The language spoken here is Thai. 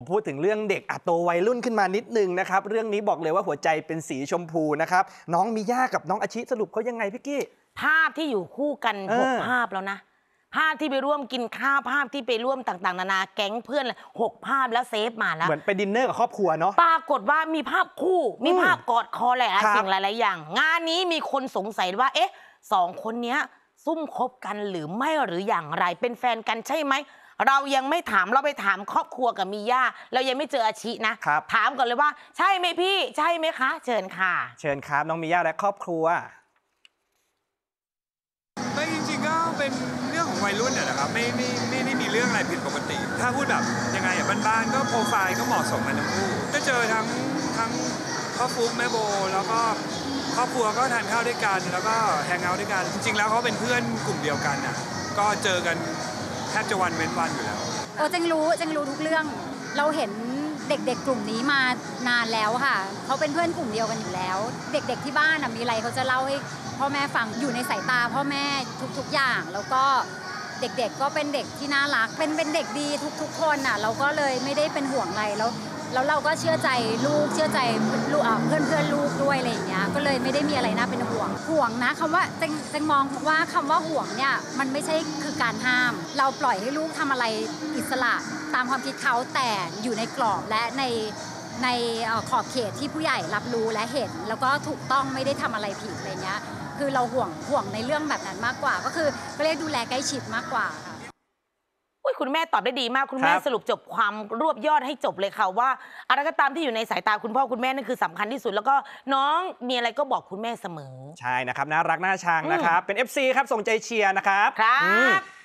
พูดถึงเรื่องเด็กโตวัยรุ่นขึ้นมานิดนึงนะครับเรื่องนี้บอกเลยว่าหัวใจเป็นสีชมพูนะครับน้องมิย่ากับน้องอาชิสรุปเขายังไงพี่กี้ภาพที่อยู่คู่กัน6 ภาพแล้วนะภาพที่ไปร่วมกินข้าวภาพที่ไปร่วมต่างๆนานาแก๊งเพื่อน6 ภาพแล้วเซฟมาแล้วเหมือนไปดินเนอร์กับครอบครัวเนาะปรากฏว่ามีภาพคู่มีภาพกอดคอหลายสิ่งหลายๆอย่างงานนี้มีคนสงสัยว่าเอ๊ะ2 คนนี้ซุ่มคบกันหรือไม่หรืออย่างไรเป็นแฟนกันใช่ไหมเรายังไม่ถามเราไปถามครอบครัวกับมิย่าเรายังไม่เจออาชินะถามก่อนเลยว่าใช่ไหมพี่ใช่ไหมคะเชิญค่ะเชิญครับน้องมิย่าและครอบครัวไม่จริงๆก็เป็นเรื่องของวัยรุ่นนะครับไม่ได้มีเรื่องอะไรผิดปกติถ้าพูดแบบยังไงบ้านๆก็โปรไฟล์ก็เหมาะสมกันทั้งคู่ก็เจอทั้งพ่อฟุ๊กแม่โบแล้วก็ครอบครัวก็ทานข้าวด้วยกันแล้วก็แฮงเอาท์ด้วยกันจริงๆแล้วเขาเป็นเพื่อนกลุ่มเดียวกันก็เจอกันแทบจะวันเว้นวันอยู่แล้วเจงรู้ทุกเรื่องเราเห็นเด็กๆกลุ่มนี้มานานแล้วค่ะเขาเป็นเพื่อนกลุ่มเดียวกันอยู่แล้วเด็กๆที่บ้านมีอะไรเขาจะเล่าให้พ่อแม่ฟังอยู่ในสายตาพ่อแม่ทุกอย่างแล้วก็เด็กๆก็เป็นเด็กที่น่ารักเป็นเด็กดีทุกคนเราก็เลยไม่ได้เป็นห่วงอะไรแล้วเราก็เชื่อใจลูกเชื่อใจลูกเพื่อนลูกด้วยอะไรอย่างเงี้ยก็เลยไม่ได้มีอะไรน่าเป็นห่วงนะคำว่าเจงมองว่าคำว่าห่วงเนี่ยมันไม่ใช่คือการห้ามเราปล่อยให้ลูกทำอะไรอิสระตามความคิดเขาแต่อยู่ในกรอบและในขอบเขตที่ผู้ใหญ่รับรู้และเห็นแล้วก็ถูกต้องไม่ได้ทำอะไรผิดอะไรเงี้ยคือเราห่วงในเรื่องแบบนั้นมากกว่าก็คือก็เรียกดูแลใกล้ชิดมากกว่าค่ะคุณแม่ตอบได้ดีมากคุณแม่สรุปจบความรวบยอดให้จบเลยค่ะว่าอะไรก็ตามที่อยู่ในสายตาคุณพ่อคุณแม่นั่นคือสำคัญที่สุดแล้วก็น้องมีอะไรก็บอกคุณแม่เสมอใช่นะครับน่ารักน่าชังนะครับเป็น FC ครับส่งใจเชียร์นะครับครับ